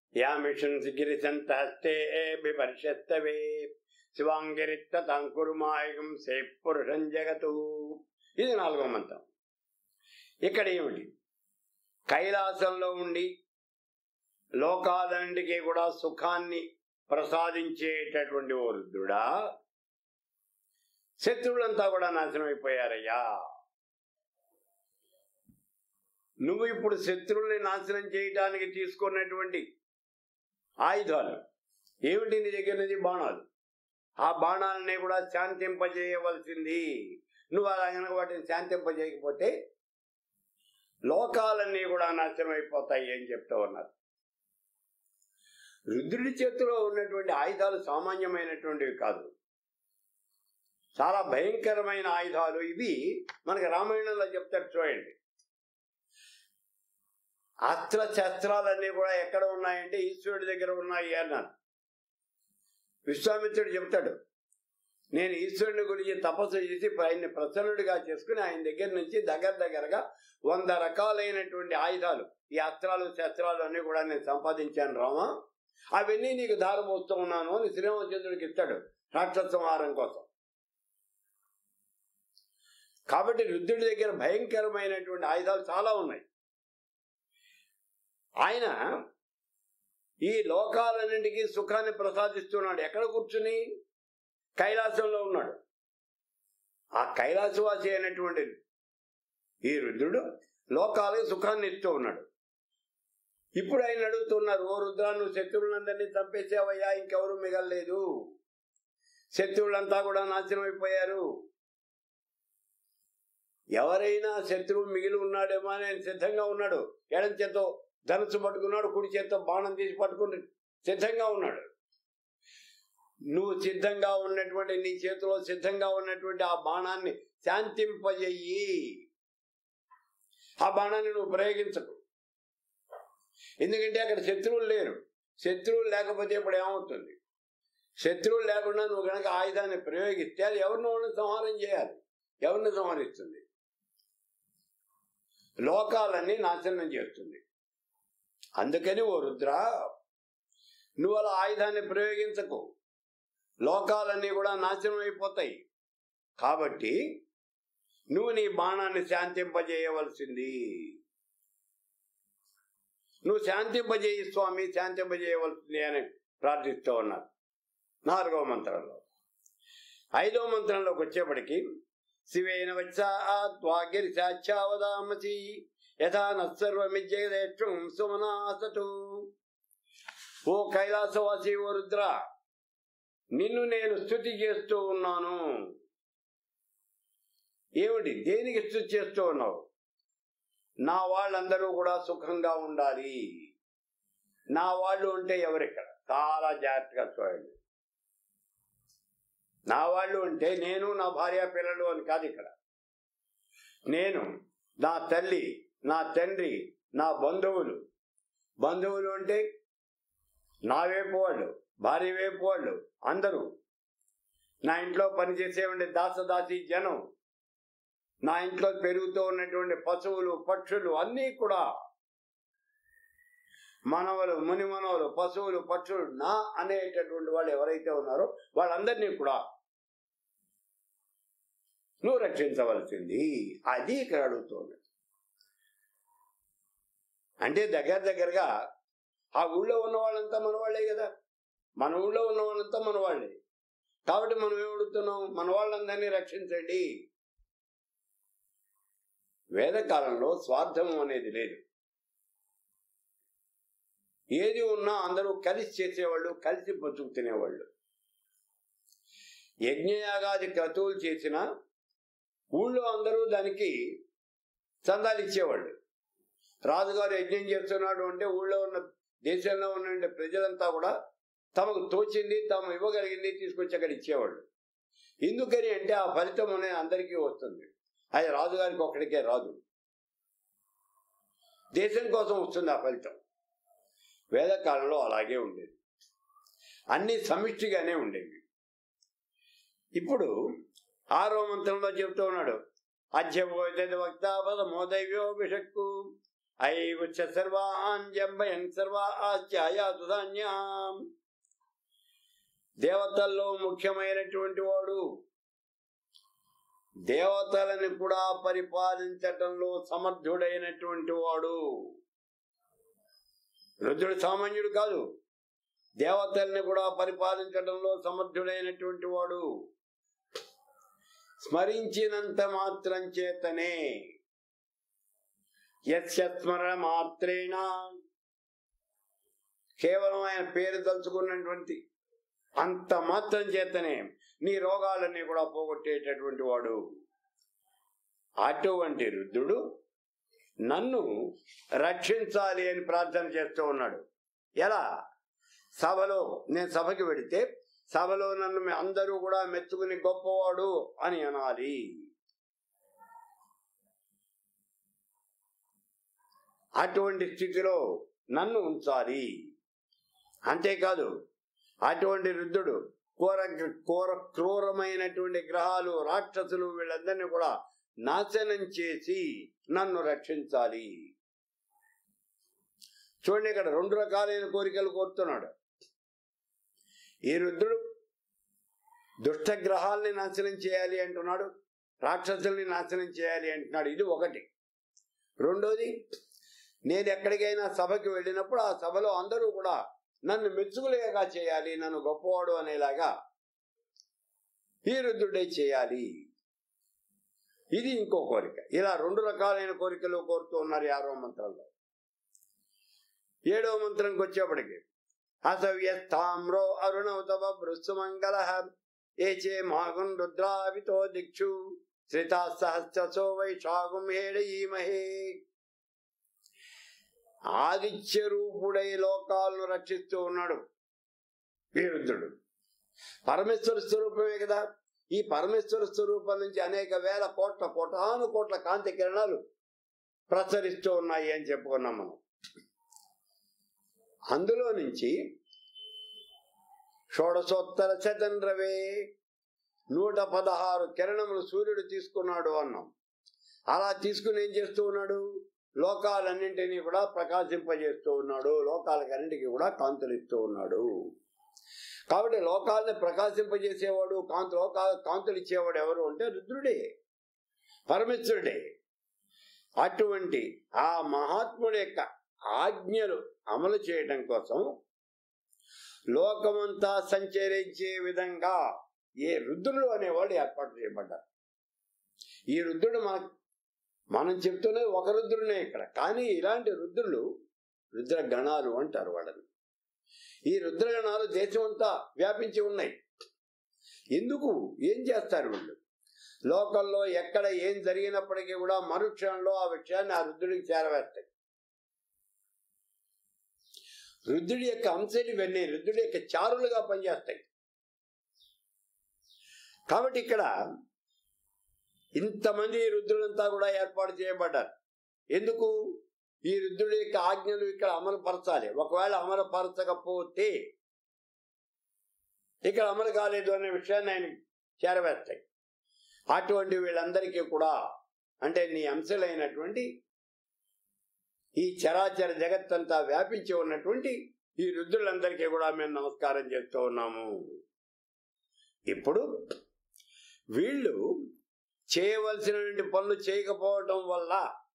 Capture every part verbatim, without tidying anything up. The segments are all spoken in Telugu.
యామిషన్ గిరిశంత హస్తే బిపర్షస్తవే శివాంగిరిత్తంకురుమాయకం సే పురుషం జగతు. ఇది నాలుగో మంత్రం. ఇక్కడ ఏమిటి? కైలాసంలో ఉండి లోకాలన్నిటికీ కూడా సుఖాన్ని ప్రసాదించేటటువంటి ఓ రుద్రుడా, శత్రువులంతా కూడా నాశనం అయిపోయారయ్యా. నువ్వు ఇప్పుడు శత్రువుల్ని నాశనం చేయడానికి తీసుకున్నటువంటి ఆయుధాలు ఏమిటి? నీ దగ్గర నుంచి బాణాలు. ఆ బాణాలని కూడా శాంతింపజేయవలసింది. నువ్వు అలా కనుక వాటిని శాంతింపజేయకపోతే లోకాలన్నీ కూడా నాశనం అయిపోతాయి అని చెప్తూ ఉన్నారు. రుద్రుడి చేతిలో ఉన్నటువంటి ఆయుధాలు సామాన్యమైనటువంటివి కాదు, చాలా భయంకరమైన ఆయుధాలు. ఇవి మనకి రామాయణంలో చెప్తారు చూడండి. అస్త్ర శస్త్రాలన్నీ కూడా ఎక్కడ ఉన్నాయంటే ఈశ్వరుడి దగ్గర ఉన్నాయి అన్నారు. విశ్వామిత్రుడు చెప్తాడు, నేను ఈశ్వరుని గురించి తపస్సు చేసి ఆయన్ని ప్రసన్నుడిగా చేసుకుని ఆయన దగ్గర నుంచి దగ్గర దగ్గరగా వంద రకాలైనటువంటి ఆయుధాలు, ఈ అస్త్రాలు శస్త్రాలు అన్నీ కూడా నేను సంపాదించాను రామా, అవన్నీ నీకు దారపోస్తూ ఉన్నాను అని శ్రీరామచంద్రుడికి ఇస్తాడు రాక్షస సంహారం కోసం. కాబట్టి రుద్రుడి దగ్గర భయంకరమైనటువంటి ఆయుధాలు చాలా ఉన్నాయి. ఆయన ఈ లోకాలన్నింటికీ సుఖాన్ని ప్రసాదిస్తున్నాడు. ఎక్కడ కూర్చుని? కైలాసంలో ఉన్నాడు. ఆ కైలాసవాసి అయినటువంటి ఈ రుద్రుడు లోకాలకి సుఖాన్ని ఇస్తూ ఉన్నాడు. ఇప్పుడు ఆయన అడుగుతున్నారు, ఓ రుద్రా, నువ్వు శత్రువులందరినీ చంపేసావయ్యా, ఇంకెవరు మిగలలేదు, శత్రువులంతా కూడా నాశనం అయిపోయారు. ఎవరైనా శత్రువు మిగిలి ఉన్నాడేమో అని ఆయన సిద్ధంగా ఉన్నాడు. ఎడం చేత్తో ధనుసు పట్టుకున్నాడు, కుడి చేత్తో బాణం తీసి పట్టుకుని సిద్ధంగా ఉన్నాడు. నువ్వు సిద్ధంగా ఉన్నటువంటి నీ చేతిలో సిద్ధంగా ఉన్నటువంటి ఆ బాణాన్ని శాంతింపజేయి. ఆ బాణాన్ని నువ్వు ప్రయోగించకు. ఎందుకంటే అక్కడ శత్రువులు లేరు. శత్రువులు లేకపోతే ఇప్పుడు ఏమవుతుంది? శత్రువులు లేకుండా నువ్వు కనుక ఆయుధాన్ని ప్రయోగిస్తే అది ఎవరినో సంహారం చేయాలి. ఎవరిని సంహరిస్తుంది? లోకాలన్నీ నాశనం చేస్తుంది. అందుకని ఓ రుద్ర, నువ్వు అలా ఆయుధాన్ని ప్రయోగించకు, లోకాలన్నీ కూడా నాశనం అయిపోతాయి. కాబట్టి నువ్వు నీ బాణాన్ని శాంతింపజేయవలసింది. నువ్వు శాంతింపజేయి స్వామి, శాంతింపజేయవలసింది అని ప్రార్థిస్తూ ఉన్నారు నాలుగవ మంత్రంలో. ఐదవ మంత్రంలోకి వచ్చేప్పటికి శివేన వచ్చాగిరిశాచ్చావదామసి యథా నర్వమిజ్జేక్షం సుమనాసతు. ఓ కైలాసవాసి, ఓ రుద్ర, నిన్ను నేను స్తుతి చేస్తూ ఉన్నాను. ఏమిటి? దేనికి స్తుతి చేస్తూ ఉన్నావు? నా వాళ్ళందరూ కూడా సుఖంగా ఉండాలి. నా వాళ్ళు అంటే ఎవరిక్కడ? చాలా జాగ్రత్తగా చూడండి. నా వాళ్ళు అంటే నేను, నా భార్య, పిల్లలు అని కాదు. ఇక్కడ నేను, నా తల్లి, నా తండ్రి, నా బంధువులు. బంధువులు అంటే నా వైపు వాళ్ళు, భార్య వైపు వాళ్ళు, అందరూ. నా ఇంట్లో పనిచేసేవంటి దాసదాసి జనం, నా ఇంట్లో పెరుగుతూ ఉన్నటువంటి పశువులు, పక్షులు అన్నీ కూడా, మనవలు, ముని మనవలు, పశువులు, పక్షులు, నా అనేటటువంటి వాళ్ళు ఎవరైతే ఉన్నారో వాళ్ళందరినీ కూడా నువ్వు రక్షించవలసింది. అది ఇక్కడ అడుగుతుంది. అంటే దగ్గర దగ్గరగా ఆ ఊళ్ళో ఉన్న వాళ్ళంతా మన వాళ్ళే కదా. మన ఊళ్ళో ఉన్న వాళ్ళంతా మన వాళ్ళే. కాబట్టి మనం ఏమడుగుతున్నాం? మన వాళ్ళందరినీ రక్షించండి. వేదకాలంలో స్వార్థం అనేది లేదు. ఏది ఉన్నా అందరూ కలిసి చేసేవాళ్ళు, కలిసి బతుకు తినేవాళ్ళు. యజ్ఞయాగాది క్రతువులు చేసిన ఊళ్ళో అందరూ దానికి చందాలు ఇచ్చేవాళ్ళు. రాజుగారు యజ్ఞం చేస్తున్నాడు అంటే ఊళ్ళో ఉన్న, దేశంలో ఉన్న ప్రజలంతా కూడా తమకు తోచింది, తాము ఇవ్వగలిగింది తీసుకొచ్చి అక్కడ ఇచ్చేవాళ్ళు. ఎందుకని అంటే ఆ ఫలితం అనేది అందరికీ వస్తుంది. అది రాజుగారికి ఒక్కడికే రాదు, దేశం కోసం వస్తుంది ఆ ఫలితం. వేదకాలంలో అలాగే ఉండేది, అన్ని సమిష్టిగానే ఉండేవి. ఇప్పుడు ఆరో మంత్రంలో చెప్తూ ఉన్నాడు, అధ్యవక్తాపద మోదైవ్యో విషక్కు ఐవచ్చ సర్వాన్ జంబయన్ సర్వా ఆశ్చర్యాతు ధాన్యాం. దేవతల్లో ముఖ్యమైనటువంటి వాడు, దేవతలను కూడా పరిపాలించటంలో సమర్థుడైనటువంటి వాడు. రుద్రుడు సామాన్యుడు కాదు, దేవతల్ని కూడా పరిపాలించడంలో సమర్థుడైనటువంటి వాడు. స్మరించినంత మాత్రం చేతనే, యస్య స్మరణ మాత్రేణ, కేవలం ఆయన పేరు తలుచుకున్నటువంటి అంత మాత్రం చేతనే నీ రోగాలన్నీ కూడా పోగొట్టేటటువంటి వాడు. అటువంటి రుద్రుడు నన్ను రక్షించాలి అని ప్రార్థన చేస్తూ ఉన్నాడు. ఎలా? సభలో నేను సభకి వెడితే సభలో నన్ను అందరూ కూడా మెచ్చుకుని గొప్పవాడు అని అనాలి. అటువంటి స్థితిలో నన్ను ఉంచాలి. అంతేకాదు, అటువంటి రుద్రుడు కోర కోర క్రూరమైనటువంటి గ్రహాలు, రాక్షసులు వీళ్ళందరినీ కూడా నాశనం చేసి నన్ను రక్షించాలి. చూడండి, ఇక్కడ రెండు రకాలైన కోరికలు కోరుతున్నాడు ఈ రుద్రుడు. దుష్ట గ్రహాలని నాశనం చేయాలి అంటున్నాడు, రాక్షసుల్ని నాశనం చేయాలి అంటున్నాడు. ఇది ఒకటి. రెండోది, నేను ఎక్కడికైనా సభకి వెళ్ళినప్పుడు ఆ సభలో అందరూ కూడా నన్ను మెచ్చుకులేగా చేయాలి, నన్ను గొప్పవాడు అనేలాగా ఈ రుద్రుడే చేయాలి. ఇది ఇంకో కోరిక. ఇలా రెండు రకాలైన కోరికలు కోరుతూ ఉన్నారు ఆరవ మంత్రంలో. ఏడవ మంత్రంకి వచ్చేప్పటికి అసవ్యస్థామ్రో అరుణౌతవ భృత్సుమంగళ ఏచే మాగున్ రుద్రావితో దిక్షు శ్రితా సహస్రసో వైశాఖం హేడయీమహే. ఆదిత్య రూపుడై లోకాలను రక్షిస్తూ ఉన్నాడు ఈ రుద్రుడు. పరమేశ్వర స్వరూపమే కదా. ఈ పరమేశ్వర స్వరూపం నుంచి అనేక వేల కోట్ల కోటాను కోట్ల కాంతి కిరణాలు ప్రసరిస్తూ ఉన్నాయి అని చెప్పుకున్నాం మనం. అందులో నుంచి షోడశోత్తర శతంద్రవే నూట పదహారు కిరణములు సూర్యుడు తీసుకున్నాడు అన్నాం. అలా తీసుకుని ఏం చేస్తూ ఉన్నాడు? లోకాలన్నింటినీ కూడా ప్రకాశింపజేస్తూ ఉన్నాడు, లోకాలకన్నింటికి కూడా కాంతులు ఇస్తూ ఉన్నాడు. కాబట్టి లోకాలని ప్రకాశింపజేసేవాడు, కాంతు లోకా కాంతులు ఇచ్చేవాడు ఎవరు అంటే రుద్రుడే, పరమేశ్వరుడే. అటువంటి ఆ మహాత్ముడి యొక్క ఆజ్ఞలు అమలు చేయడం కోసం లోకమంతా సంచరించే విధంగా ఏ రుద్రుడు అనేవాడు ఏర్పాటు చేయబడ్డారు. ఈ రుద్రుడు మన మనం చెప్తున్నది ఒక రుద్రుడే ఇక్కడ, కానీ ఇలాంటి రుద్రులు రుద్ర గణాలు అంటారు వాళ్ళని. ఈ రుద్రగణాలు దేశమంతా వ్యాపించి ఉన్నాయి. ఎందుకు? ఏం చేస్తారు వీళ్ళు? లోకల్లో ఎక్కడ ఏం జరిగినప్పటికీ కూడా మరుక్షణంలో ఆ విషయాన్ని ఆ రుద్రుడికి చేరవేస్తాయి. రుద్రుడి యొక్క అంశాలు ఇవన్నీ రుద్రుడి యొక్క చారులుగా పనిచేస్తాయి. కాబట్టి ఇక్కడ ఇంతమంది రుద్రులంతా కూడా ఏర్పాటు చేయబడ్డారు. ఎందుకు? ఈ రుద్రుడి యొక్క ఆజ్ఞలు ఇక్కడ అమలు పరచాలి. ఒకవేళ అమలు పరచకపోతే ఇక్కడ అమలు కాలేదు అనే విషయాన్ని ఆయన చేరవేస్తాయి. అటువంటి వీళ్ళందరికీ కూడా, అంటే నీ అంశాలైనటువంటి ఈ చరాచర జగత్తంతా వ్యాపించి ఉన్నటువంటి ఈ రుద్రులందరికీ కూడా మేము నమస్కారం చేస్తూ ఉన్నాము. ఇప్పుడు వీళ్ళు చేయవలసినటువంటి పనులు చేయకపోవటం వల్ల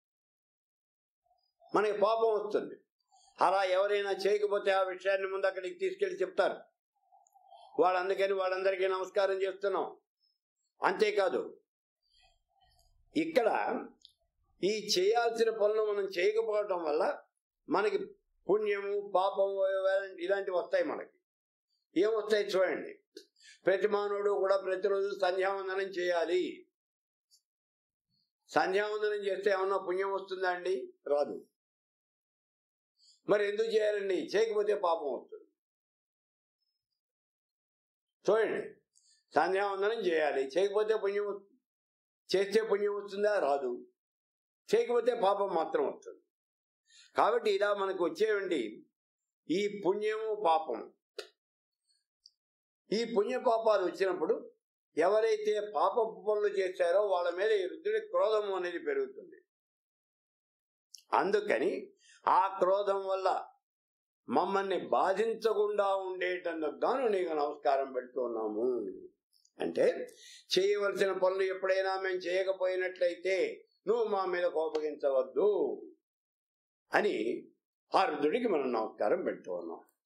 మనకి పాపం వస్తుంది. అలా ఎవరైనా చేయకపోతే ఆ విషయాన్ని ముందు అక్కడికి తీసుకెళ్లి చెప్తారు. వాళ్ళందుకని వాళ్ళందరికీ నమస్కారం చేస్తున్నాం. అంతేకాదు, ఇక్కడ ఈ చేయాల్సిన పనులు మనం చేయకపోవటం వల్ల మనకి పుణ్యము పాపము ఇలాంటివి వస్తాయి. మనకి ఏమొస్తాయి చూడండి. ప్రతి మానవుడు కూడా ప్రతిరోజు సంధ్యావందనం చేయాలి. సంధ్యావందనం చేస్తే ఏమన్నా పుణ్యం వస్తుందా అండి? రాదు. మరి ఎందుకు చేయాలండి? చేయకపోతే పాపం వస్తుంది. చూడండి, సంధ్యావందనం చేయాలి, చేయకపోతే పుణ్యం, చేస్తే పుణ్యం వస్తుందా? రాదు. చేయకపోతే పాపం మాత్రం వస్తుంది. కాబట్టి ఇలా మనకు వచ్చేవండి ఈ పుణ్యము పాపం. ఈ పుణ్య పాపాలు వచ్చినప్పుడు ఎవరైతే పాప పనులు చేశారో వాళ్ళ మీద ఈ రుద్రుడి క్రోధము అనేది పెరుగుతుంది. అందుకని ఆ క్రోధం వల్ల మమ్మల్ని బాధించకుండా ఉండేటందుకు గాను నీకు నమస్కారం పెడుతున్నాము. అంటే చేయవలసిన పనులు ఎప్పుడైనా మేము చేయకపోయినట్లయితే నువ్వు మా మీద కోపగించవద్దు అని ఆ రుద్రుడికి మనం నమస్కారం పెడుతూ ఉన్నాం.